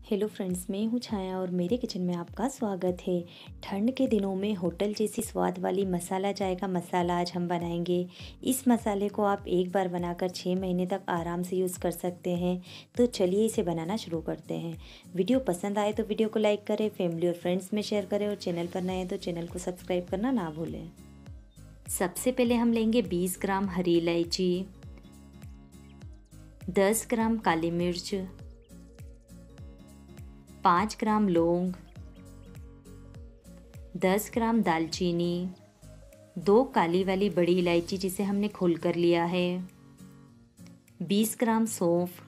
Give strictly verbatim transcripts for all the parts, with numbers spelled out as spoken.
Hello friends, मैं हूँ छाया और मेरे किचन में आपका स्वागत है। ठंड के दिनों में होटल जैसी स्वाद वाली मसाला चाय का मसाला आज हम बनाएंगे। इस मसाले को आप एक बार बनाकर छः महीने तक आराम से यूज़ कर सकते हैं। तो चलिए इसे बनाना शुरू करते हैं। वीडियो पसंद आए तो वीडियो को लाइक करें, फैमिली और फ्रेंड्स में शेयर करें और चैनल पर नए हैं तो चैनल को सब्सक्राइब करना ना भूलें। सबसे पहले हम लेंगे बीस ग्राम हरी इलायची, दस ग्राम काली मिर्च, पाँच ग्राम लौंग, दस ग्राम दालचीनी, दो काली वाली बड़ी इलायची जिसे हमने खोल कर लिया है, बीस ग्राम सौंफ।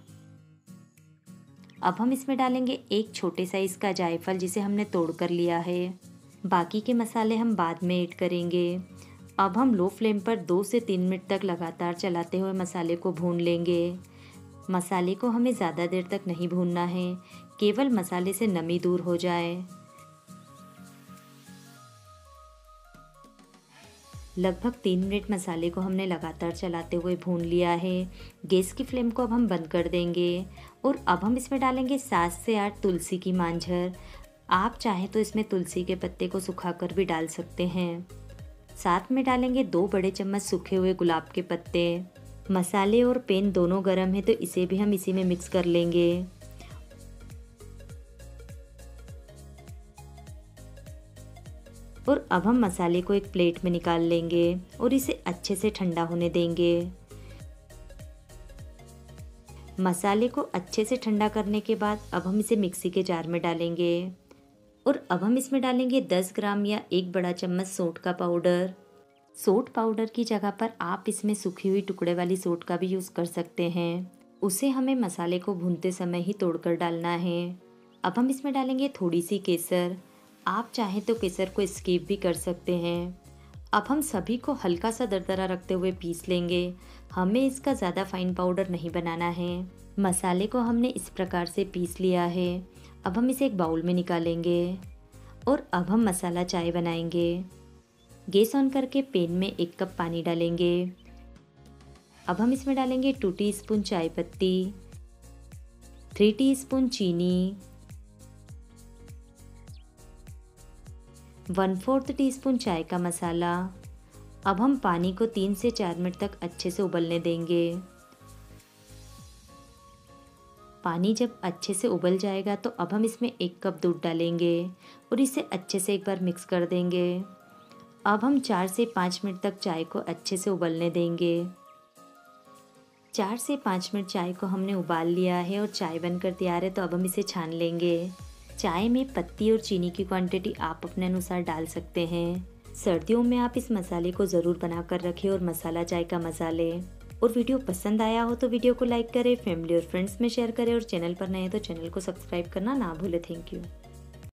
अब हम इसमें डालेंगे एक छोटे साइज का जायफल जिसे हमने तोड़ कर लिया है। बाकी के मसाले हम बाद में ऐड करेंगे। अब हम लो फ्लेम पर दो से तीन मिनट तक लगातार चलाते हुए मसाले को भून लेंगे। मसाले को हमें ज़्यादा देर तक नहीं भूनना है, केवल मसाले से नमी दूर हो जाए। लगभग तीन मिनट मसाले को हमने लगातार चलाते हुए भून लिया है। गैस की फ्लेम को अब हम बंद कर देंगे और अब हम इसमें डालेंगे सात से आठ तुलसी की मांझर। आप चाहें तो इसमें तुलसी के पत्ते को सुखाकर भी डाल सकते हैं। साथ में डालेंगे दो बड़े चम्मच सूखे हुए गुलाब के पत्ते। मसाले और पैन दोनों गर्म है तो इसे भी हम इसी में मिक्स कर लेंगे। और अब हम मसाले को एक प्लेट में निकाल लेंगे और इसे अच्छे से ठंडा होने देंगे। मसाले को अच्छे से ठंडा करने के बाद अब हम इसे मिक्सी के जार में डालेंगे और अब हम इसमें डालेंगे दस ग्राम या एक बड़ा चम्मच सौंठ का पाउडर। सौंठ पाउडर की जगह पर आप इसमें सूखी हुई टुकड़े वाली सौंठ का भी यूज़ कर सकते हैं। उसे हमें मसाले को भूनते समय ही तोड़कर डालना है। अब हम इसमें डालेंगे थोड़ी सी केसर। आप चाहें तो केसर को स्किप भी कर सकते हैं। अब हम सभी को हल्का सा दरदरा रखते हुए पीस लेंगे। हमें इसका ज़्यादा फाइन पाउडर नहीं बनाना है। मसाले को हमने इस प्रकार से पीस लिया है। अब हम इसे एक बाउल में निकालेंगे और अब हम मसाला चाय बनाएंगे। गैस ऑन करके पैन में एक कप पानी डालेंगे। अब हम इसमें डालेंगे टू टीस्पून चाय पत्ती, थ्री टीस्पून चीनी, वन फोर्थ टीस्पून चाय का मसाला। अब हम पानी को तीन से चार मिनट तक अच्छे से उबलने देंगे। पानी जब अच्छे से उबल जाएगा तो अब हम इसमें एक कप दूध डालेंगे और इसे अच्छे से एक बार मिक्स कर देंगे। अब हम चार से पाँच मिनट तक चाय को अच्छे से उबलने देंगे। चार से पाँच मिनट चाय को हमने उबाल लिया है और चाय बनकर तैयार है। तो अब हम इसे छान लेंगे। चाय में पत्ती और चीनी की क्वांटिटी आप अपने अनुसार डाल सकते हैं। सर्दियों में आप इस मसाले को ज़रूर बनाकर रखें और मसाला चाय का मज़ा लें। और वीडियो पसंद आया हो तो वीडियो को लाइक करें, फैमिली और फ्रेंड्स में शेयर करें और चैनल पर नए हैं तो चैनल को सब्सक्राइब करना ना भूलें। Thank you.